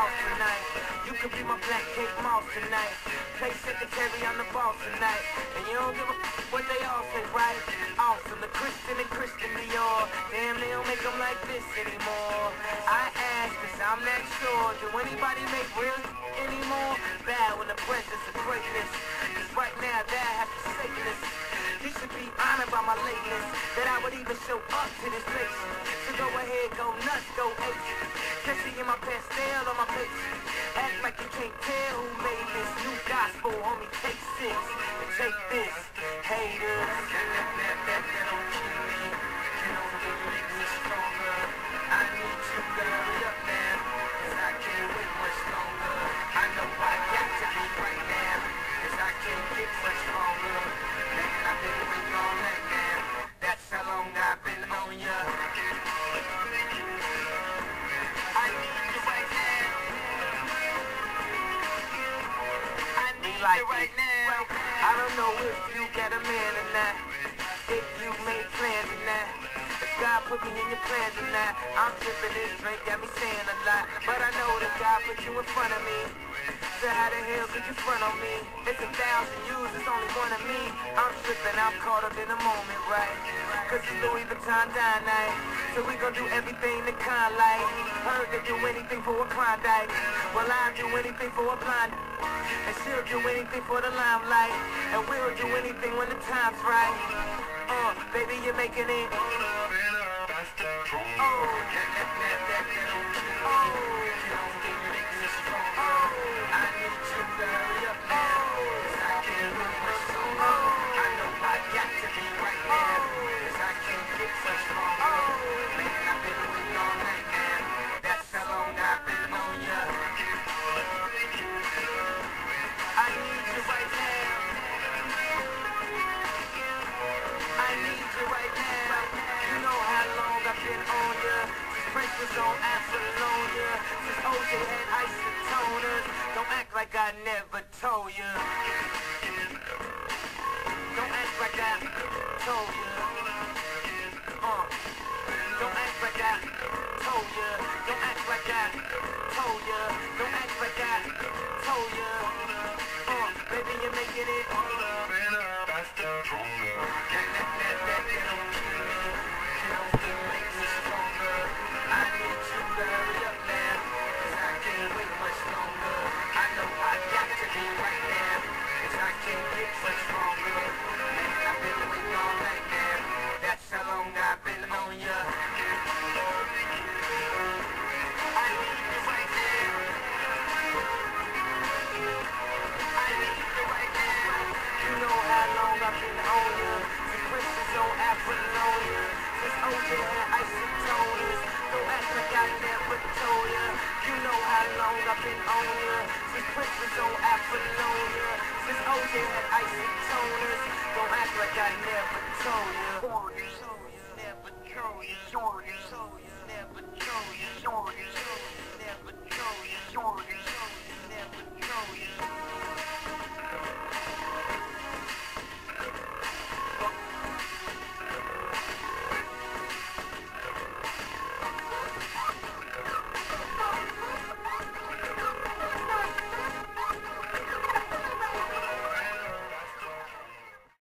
off tonight. You could be my black cake mouse tonight. Play secretary on the boss tonight. And you don't give a what they all say, right? Awesome, the Christian and Christian Dior. Damn, they don't make them like this anymore. I ask, cause I'm not sure. Do anybody make real anymore? Bad when the presence of greatness. Cause right now, that I have to say this. You should be honored by my lateness, that I would even show up to this place. So go ahead, go nuts, go ace. Especially in my pastel on my face. Act like you can't tell who made this new gospel, homie. Take 6 and take this, haters. That don't kill me, you don't make me stronger. I need you to hurry up now, cause I can't wait much longer. I know I got to be right now, cause I can't get much stronger. Man, I've been waiting all night now, that's how long I've been on ya. I need you right now. I need you right now. I don't know if you got a man or not, if you made plans or not. If God put me in your plans or not. I'm tripping, this drink got me saying a lot, but I know that God put you in front of me. So how the hell could you front on me? It's 1,000 yous, it's only one of me. I'm tripping, I'm caught up in the moment, right? Cause it's Louis Vuitton dine night, so we gon' do everything the kind like. Heard they do anything for a Klondike. Well, I'll do anything for a blind. And she'll do anything for the limelight. And we'll do anything when the time's right. Baby, you're making it. On Apollonia, since OJ had isotoners. Don't act like I never told you. Don't act like I told you. Don't act like I told you. Don't act like I told you. Don't act like I told you. Baby, you're making it better, faster, stronger. I've been on ya, since Prince was on Apollonia, since OJ had isotoners. Don't act like I never told ya.